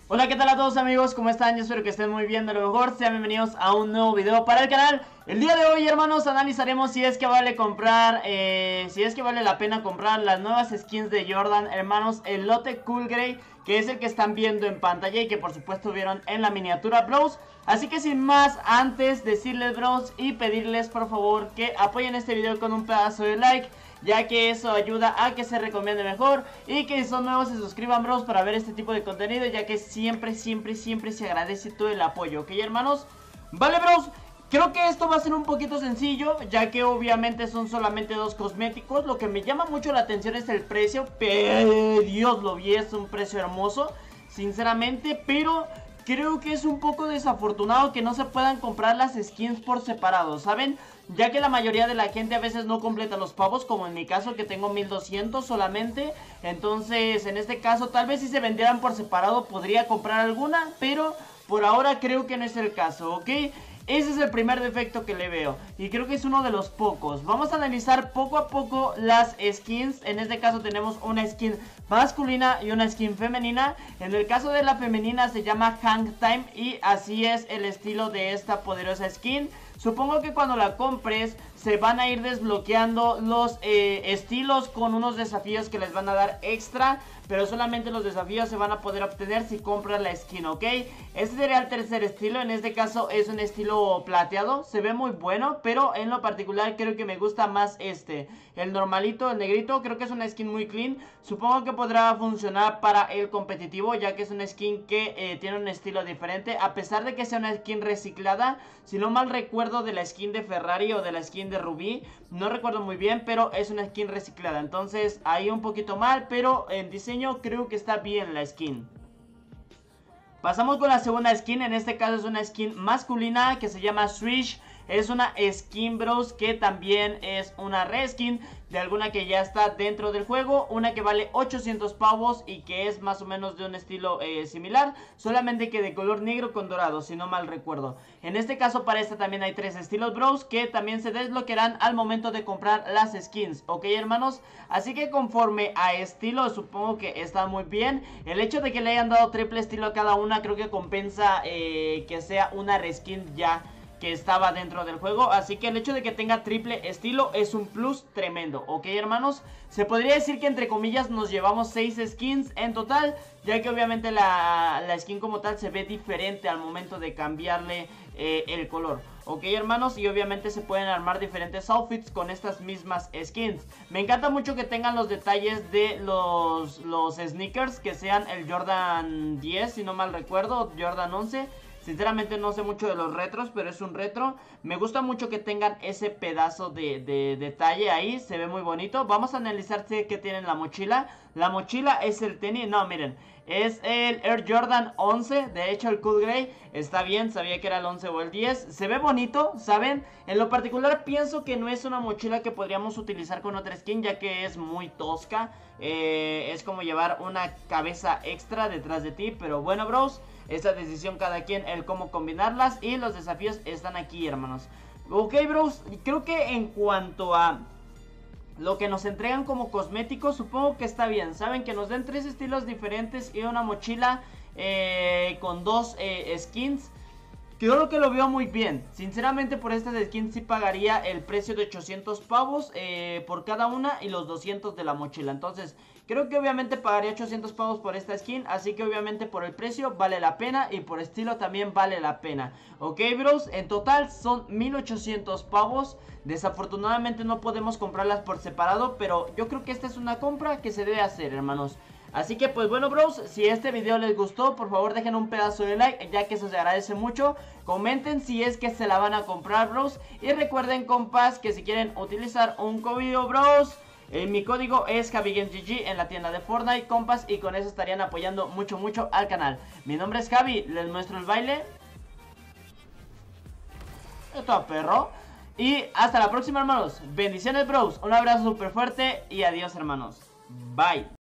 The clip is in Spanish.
Hola, ¿qué tal a todos amigos? ¿Cómo están? Yo espero que estén muy bien, de lo mejor. Sean bienvenidos a un nuevo video para el canal. El día de hoy, hermanos, analizaremos si es que vale comprar, si es que vale la pena comprar las nuevas skins de Jordan, hermanos. El lote Cool Grey, que es el que están viendo en pantalla y que por supuesto vieron en la miniatura, bros. Así que sin más, antes decirles, bros, y pedirles por favor que apoyen este video con un pedazo de like, ya que eso ayuda a que se recomiende mejor. Y que si son nuevos se suscriban, bros, para ver este tipo de contenido, ya que siempre se agradece todo el apoyo, ¿ok, hermanos? Vale, bros, creo que esto va a ser un poquito sencillo, ya que obviamente son solamente dos cosméticos. Lo que me llama mucho la atención es el precio, pero Dios, lo vi, es un precio hermoso, sinceramente, pero creo que es un poco desafortunado que no se puedan comprar las skins por separado, ¿saben? Ya que la mayoría de la gente a veces no completa los pavos, como en mi caso que tengo 1200 solamente. Entonces en este caso tal vez si se vendieran por separado podría comprar alguna, pero por ahora creo que no es el caso, ¿ok? Ese es el primer defecto que le veo y creo que es uno de los pocos. Vamos a analizar poco a poco las skins. En este caso tenemos una skin masculina y una skin femenina. En el caso de la femenina se llama Hang Time y así es el estilo de esta poderosa skin. Supongo que cuando la compres se van a ir desbloqueando los estilos con unos desafíos que les van a dar extra, pero solamente los desafíos se van a poder obtener si compras la skin, ¿ok? Este sería el tercer estilo, en este caso es un estilo plateado, se ve muy bueno, pero en lo particular creo que me gusta más este, el normalito, el negrito. Creo que es una skin muy clean, supongo que podrá funcionar para el competitivo, ya que es una skin que tiene un estilo diferente, a pesar de que sea una skin reciclada. Si no mal recuerdo de la skin de Ferrari o de la skin de Rubí, no recuerdo muy bien, pero es una skin reciclada, entonces ahí un poquito mal, pero en diseño creo que está bien la skin. Pasamos con la segunda skin, en este caso es una skin masculina que se llama Swish. Es una skin, bros, que también es una reskin de alguna que ya está dentro del juego. Una que vale 800 pavos y que es más o menos de un estilo similar, solamente que de color negro con dorado, si no mal recuerdo. En este caso para esta también hay tres estilos, bros, que también se desbloquearán al momento de comprar las skins, ¿ok, hermanos? Así que conforme a estilo supongo que está muy bien. El hecho de que le hayan dado triple estilo a cada una creo que compensa que sea una reskin ya que estaba dentro del juego, así que el hecho de que tenga triple estilo es un plus tremendo, ¿ok, hermanos? Se podría decir que entre comillas nos llevamos 6 skins en total, ya que obviamente la skin como tal se ve diferente al momento de cambiarle el color, ¿ok, hermanos? Y obviamente se pueden armar diferentes outfits con estas mismas skins. Me encanta mucho que tengan los detalles de los sneakers, que sean el Jordan 10, si no mal recuerdo, Jordan 11. Sinceramente no sé mucho de los retros, pero es un retro. Me gusta mucho que tengan ese pedazo de detalle ahí, se ve muy bonito. Vamos a analizar qué tiene en la mochila. La mochila es el tenis, no, miren, es el Air Jordan 11. De hecho el Cool Grey está bien, sabía que era el 11 o el 10. Se ve bonito, ¿saben? En lo particular pienso que no es una mochila que podríamos utilizar con otra skin, ya que es muy tosca. Es como llevar una cabeza extra detrás de ti, pero bueno, bros, esta decisión cada quien, el cómo combinarlas, y los desafíos están aquí, hermanos. Ok, bros, creo que en cuanto a lo que nos entregan como cosméticos, supongo que está bien. Saben que nos den tres estilos diferentes y una mochila con dos skins. Creo que lo veo muy bien. Sinceramente por estas skins sí pagaría el precio de 800 pavos por cada una y los 200 de la mochila. Entonces creo que obviamente pagaría 800 pavos por esta skin. Así que obviamente por el precio vale la pena y por estilo también vale la pena. Ok, bros, en total son 1800 pavos. Desafortunadamente no podemos comprarlas por separado, pero yo creo que esta es una compra que se debe hacer, hermanos. Así que pues bueno, bros, si este video les gustó, por favor dejen un pedazo de like, ya que eso se agradece mucho. Comenten si es que se la van a comprar, bros. Y recuerden, compas, que si quieren utilizar un código, bros, mi código es JaviGamesGG en la tienda de Fortnite, compas, y con eso estarían apoyando mucho al canal. Mi nombre es Javi, les muestro el baile. Esto, perro. Y hasta la próxima, hermanos. Bendiciones, bros. Un abrazo súper fuerte y adiós, hermanos. Bye.